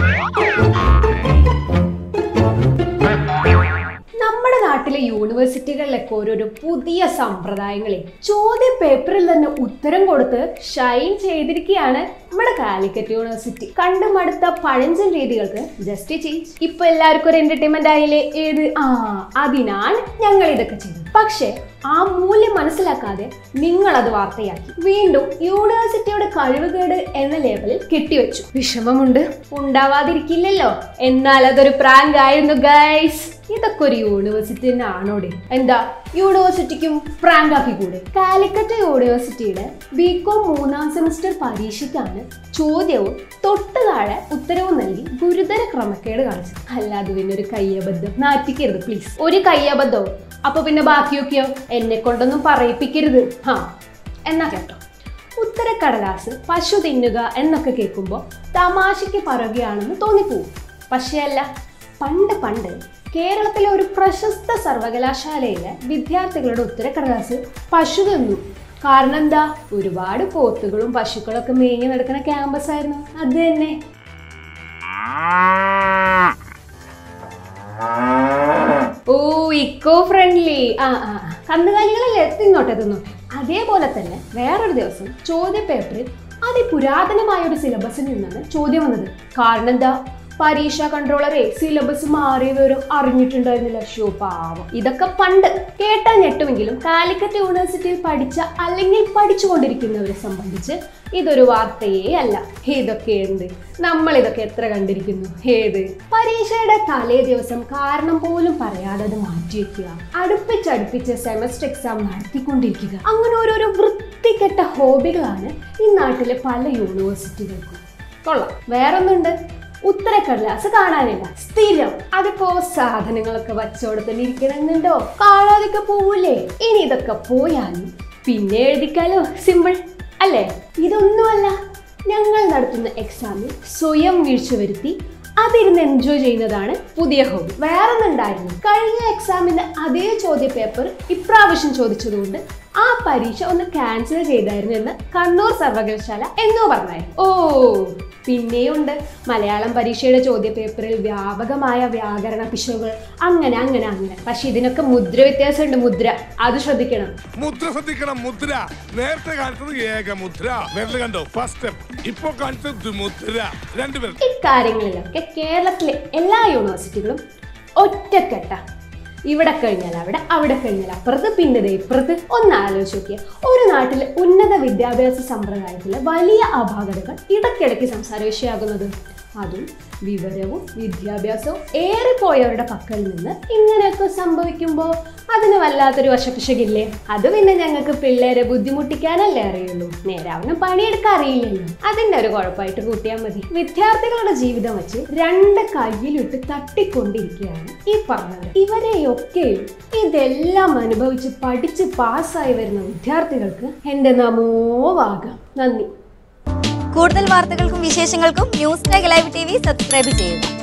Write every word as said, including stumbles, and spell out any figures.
നമ്മുടെ നാട്ടിലെ യൂണിവേഴ്സിറ്റികളിലൊക്കെ ഓരോരോ പുതിയ സമ്പ്രദായങ്ങളെ ചോദ്യ പേപ്പറിൽ തന്നെ ഉത്തരം കൊടുത്ത് ഷൈൻ ചെയ്തിരിക്കുകയാണ് നമ്മുടെ കാലിക്കറ്റ് യൂണിവേഴ്സിറ്റി. കണ്ടു മടുത്ത പഴഞ്ചൻ രീതികൾക്ക് ജസ്റ്റ് ചേഞ്ച്. ഇപ്പൊ എല്ലാവർക്കും ഒരു എന്റർടൈൻമെന്റ് ആയില്ലേ? ഏത് ആ അതിനാണ് ഞങ്ങൾ ഇതൊക്കെ ചെയ്തത്. പക്ഷെ ആ മൂല്യം മനസ്സിലാക്കാതെ നിങ്ങൾ അത് വാർത്തയാക്കി വീണ്ടും യൂണിവേഴ്സിറ്റിയുടെ കഴിവുകേട് എന്ന ലേബലിൽ കെട്ടിവെച്ചു. വിഷമമുണ്ട്, ഉണ്ടാവാതിരിക്കില്ലല്ലോ. എന്നാൽ അതൊരു പ്രാങ്ക് ആയിരുന്നു ഗൈസ്. ഇതൊക്കെ ഒരു യൂണിവേഴ്സിറ്റി തന്നെ ആണോടെ? എന്താ യൂണിവേഴ്സിറ്റിക്കും പ്രാങ്ക് ആക്കി കൂടെ? കാലിക്കറ്റ് യൂണിവേഴ്സിറ്റിയുടെ ബികോം മൂന്നാം സെമിസ്റ്റർ പരീക്ഷയ്ക്കാണ് ചോദ്യവും തൊട്ട് താഴെ ഉത്തരവും നൽകി ഗുരുതര ക്രമക്കേട് കാണിച്ചത്. അല്ലാതെ പിന്നെ ഒരു കയ്യബദ്ധം നാറ്റിക്കരുത് പ്ലീസ്. ഒരു കയ്യബദ്ധവും അപ്പൊ പിന്നെ ബാക്കിയൊക്കെയോ എന്നെ കൊണ്ടൊന്നും പറയിപ്പിക്കരുത്. ഹാ എന്നാ കേട്ടോ, ഉത്തരക്കടലാസ് പശു തിന്നുക എന്നൊക്കെ കേൾക്കുമ്പോൾ തമാശയ്ക്ക് പറയുകയാണെന്ന് തോന്നിപ്പോവും. പക്ഷേ അല്ല, പണ്ട് പണ്ട് കേരളത്തിലെ ഒരു പ്രശസ്ത സർവകലാശാലയിലെ വിദ്യാർത്ഥികളുടെ ഉത്തരക്കടലാസ് പശു തിന്നു. കാരണം എന്താ? ഒരുപാട് പോത്തുകളും പശുക്കളൊക്കെ മേഞ്ഞു നടക്കുന്ന ക്യാമ്പസ് ആയിരുന്നു. അത് തന്നെ. ഓ ഇക്കോ ഫ്രണ്ട്ലി. ആ ആ കന്നുകാലികളല്ലേ, തിന്നോട്ടെ തിന്നോട്ടെ. അതേപോലെ തന്നെ വേറൊരു ദിവസം ചോദ്യ പേപ്പറിൽ അതിപുരാതനമായ ഒരു സിലബസിൽ നിന്നാണ് ചോദ്യം വന്നത്. കാരണം എന്താ? പരീക്ഷാ കൺട്രോളറെ സിലബസ് മാറിയ വിവരം അറിഞ്ഞിട്ടുണ്ടായിരുന്നില്ല. ഷോ പാവം. ഇതൊക്കെ പണ്ട് കേട്ടാ ഞെട്ടുമെങ്കിലും കാലിക്കറ്റ് യൂണിവേഴ്സിറ്റിയിൽ പഠിച്ച അല്ലെങ്കിൽ പഠിച്ചുകൊണ്ടിരിക്കുന്നവരെ സംബന്ധിച്ച് ഇതൊരു വാർത്തയേ അല്ല. ഇതൊക്കെ എന്ത്, നമ്മൾ ഇതൊക്കെ എത്ര കണ്ടിരിക്കുന്നു. ഏത് പരീക്ഷയുടെ തലേ ദിവസം കാരണം പോലും പറയാതെ അത് മാറ്റിവെക്കുക, അടുപ്പിച്ചടുപ്പിച്ച് സെമസ്റ്റർ എക്സാം നടത്തിക്കൊണ്ടിരിക്കുക, അങ്ങനെ ഓരോരോ വൃത്തികെട്ട ഹോബികളാണ് ഈ നാട്ടിലെ പല യൂണിവേഴ്സിറ്റികൾക്കും. കൊള്ളാം. വേറൊന്നുണ്ട്, ഉത്തരക്കടലാസ് കാണാനില്ല സ്ഥിരം. അതിപ്പോ സാധനങ്ങളൊക്കെ വച്ചോടെ തന്നെ ഇരിക്കണമെന്നുണ്ടോ? കാണാതൊക്കെ പോവൂലേ? ഇനി ഇതൊക്കെ പോയാലും പിന്നെ എഴുതിക്കാലോ. സിമ്പിൾ അല്ലേ? ഇതൊന്നുമല്ല, ഞങ്ങൾ നടത്തുന്ന എക്സാമിൽ സ്വയം വീഴ്ച വരുത്തി അതിരുന്ന് എൻജോയ് ചെയ്യുന്നതാണ് പുതിയ ഹോബി. വേറൊന്നുണ്ടായിരുന്നു, കഴിഞ്ഞ എക്സാമിന്റെ അതേ ചോദ്യ പേപ്പർ ഇപ്രാവശ്യം ചോദിച്ചതുകൊണ്ട് ആ പരീക്ഷ ഒന്ന് ക്യാൻസൽ ചെയ്തായിരുന്നു എന്ന് കണ്ണൂർ സർവകലാശാല എന്നോ പറഞ്ഞായിരുന്നു. ഓ പിന്നെയുണ്ട് മലയാളം പരീക്ഷയുടെ ചോദ്യ പേപ്പറിൽ വ്യാപകമായ വ്യാകരണ പിശകുകൾ. അങ്ങനെ അങ്ങനെ അങ്ങനെ. പക്ഷെ ഇതിനൊക്കെ മുദ്ര വ്യത്യാസമുണ്ട്. മുദ്ര അത് ശ്രദ്ധിക്കണം. മുദ്ര ശ്രദ്ധിക്കണം. മുദ്ര നേരത്തെ കാണിച്ചത് ഏക മുദ്ര, കണ്ടോ? ഫസ്റ്റ് ഇപ്പോ കാണിച്ചത് മുദ്ര. രണ്ടുപേരും ഇക്കാര്യങ്ങളിലൊക്കെ കേരളത്തിലെ എല്ലാ യൂണിവേഴ്സിറ്റികളും ഒറ്റക്കെട്ട. ഇവിടെ കഴിഞ്ഞാൽ അവിടെ, അവിടെ കഴിഞ്ഞാൽ അപ്പുറത്ത്, പിന്നെ ഇപ്പുറത്ത്. ഒന്ന് ആലോചിച്ച് നോക്കിയാൽ ഒരു നാട്ടിലെ ഉന്നത വിദ്യാഭ്യാസ സമ്പ്രദായത്തിലെ വലിയ അപാകതകൾ ഇടയ്ക്കിടയ്ക്ക് സംസാര വിഷയമാകുന്നത്. അതും വിവരവും വിദ്യാഭ്യാസവും ഏറിപ്പോയവരുടെ പക്കൽ നിന്ന് ഇങ്ങനെയൊക്കെ സംഭവിക്കുമ്പോൾ അതിന് വല്ലാത്തൊരു വശപിശകില്ലേ? അത് പിന്നെ ഞങ്ങൾക്ക് പിള്ളേരെ ബുദ്ധിമുട്ടിക്കാനല്ലേ അറിയുള്ളൂ, നേരാവണ്ണം പണിയെടുക്കാൻ അറിയില്ലല്ലോ. അതിൻ്റെ ഒരു കുഴപ്പമായിട്ട് കൂട്ടിയാൽ മതി. വിദ്യാർത്ഥികളുടെ ജീവിതം വെച്ച് രണ്ട് കയ്യിലിട്ട് തട്ടിക്കൊണ്ടിരിക്കുകയാണ് ഈ പറഞ്ഞത്. ഇവരെയൊക്കെയും ഇതെല്ലാം അനുഭവിച്ച് പഠിച്ച് പാസ്സായി വരുന്ന വിദ്യാർത്ഥികൾക്ക് എൻ്റെ നമോവാകാം. നന്ദി. കൂടുതൽ വാർത്തകൾക്കും വിശേഷങ്ങൾക്കും news live T V subscribe ചെയ്യുക.